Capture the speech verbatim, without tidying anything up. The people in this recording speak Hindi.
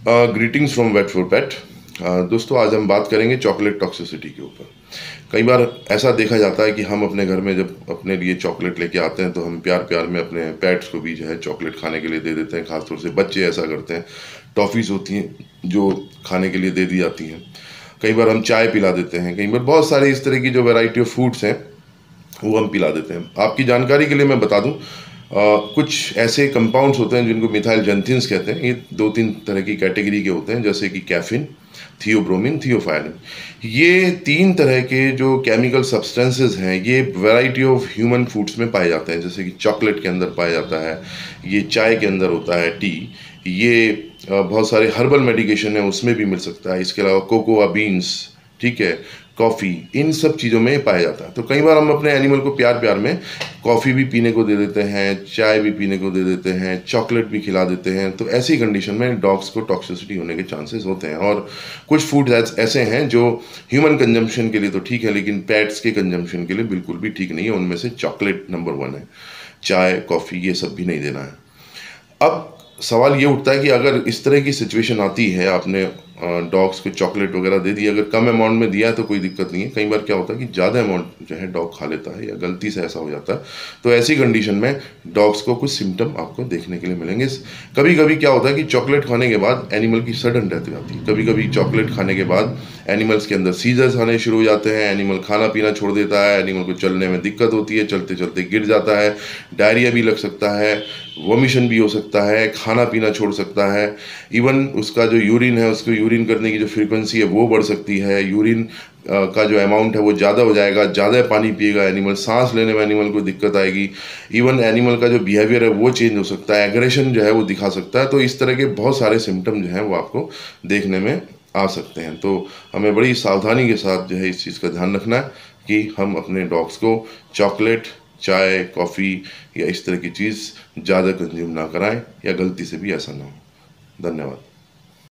Greetings from wait for pet. दोस्तों, आज हम बात करेंगे चॉकलेट टॉक्सिसिटी के ऊपर। कई बार ऐसा देखा जाता है कि हम अपने घर में जब अपने लिए चॉकलेट लेके आते हैं तो हम प्यार प्यार में अपने पेट्स को भी जो है चॉकलेट खाने के लिए दे देते हैं। खासतौर से बच्चे ऐसा करते हैं। टॉफ़ीज़ होती हैं जो खाने के लिए दे दी जाती हैं। कई बार हम चाय पिला देते हैं। कई बार बहुत सारे इस तरह की जो वैरायटी ऑफ फूड्स हैं वो हम पिला देते हैं। आपकी जानकारी के लिए मैं बता दूं, अ, कुछ ऐसे कंपाउंड्स होते हैं जिनको मिथाइल जेंथिन्स कहते हैं। ये दो तीन तरह की कैटेगरी के होते हैं, जैसे कि कैफीन, थियोब्रोमिन, थियोफायलिन। ये तीन तरह के जो केमिकल सब्सटेंसेस हैं ये वैरायटी ऑफ ह्यूमन फूड्स में पाए जाते हैं। जैसे कि चॉकलेट के अंदर पाया जाता है, ये चाय के अंदर होता है, टी, ये अ, बहुत सारे हर्बल मेडिकेशन है उसमें भी मिल सकता है। इसके अलावा कोकोआ बीन्स, ठीक है, कॉफ़ी, इन सब चीज़ों में पाया जाता है। तो कई बार हम अपने एनिमल को प्यार प्यार में कॉफ़ी भी पीने को दे देते हैं, चाय भी पीने को दे देते हैं, चॉकलेट भी खिला देते हैं। तो ऐसी कंडीशन में डॉग्स को टॉक्सिसिटी होने के चांसेस होते हैं। और कुछ फूड ऐसे हैं जो ह्यूमन कंजम्पशन के लिए तो ठीक है, लेकिन पेट्स के कंजम्पशन के लिए बिल्कुल भी ठीक नहीं है। उनमें से चॉकलेट नंबर वन है। चाय, कॉफ़ी, ये सब भी नहीं देना है। अब सवाल ये उठता है कि अगर इस तरह की सिचुएशन आती है, आपने डॉग्स को चॉकलेट वगैरह दे दी, अगर कम अमाउंट में दिया है तो कोई दिक्कत नहीं है। कई बार क्या होता है कि ज़्यादा अमाउंट जो है डॉग खा लेता है या गलती से ऐसा हो जाता है। तो ऐसी कंडीशन में डॉग्स को कुछ सिम्टम आपको देखने के लिए मिलेंगे। कभी कभी क्या होता है कि चॉकलेट खाने के बाद एनिमल की सडन डेथ हो जाती है। कभी कभी चॉकलेट खाने के बाद एनिमल्स के अंदर सीजर्स आने शुरू हो जाते हैं, एनिमल खाना पीना छोड़ देता है, एनिमल को चलने में दिक्कत होती है, चलते चलते गिर जाता है, डायरिया भी लग सकता है, वोमिशन भी हो सकता है, खाना पीना छोड़ सकता है। इवन उसका जो यूरिन है, उसको यूरिन करने की जो फ्रीक्वेंसी है वो बढ़ सकती है। यूरिन का जो अमाउंट है वो ज़्यादा हो जाएगा, ज़्यादा पानी पिएगा एनिमल, सांस लेने में एनिमल को दिक्कत आएगी। इवन एनिमल का जो बिहेवियर है वो चेंज हो सकता है, एग्रेशन जो है वो दिखा सकता है। तो इस तरह के बहुत सारे सिम्टम जो हैं वो आपको देखने में आ सकते हैं। तो हमें बड़ी सावधानी के साथ जो है इस चीज़ का ध्यान रखना है कि हम अपने डॉग्स को चॉकलेट, चाय, कॉफ़ी या इस तरह की चीज़ ज़्यादा कंज्यूम ना कराएं, या गलती से भी ऐसा ना हो। धन्यवाद।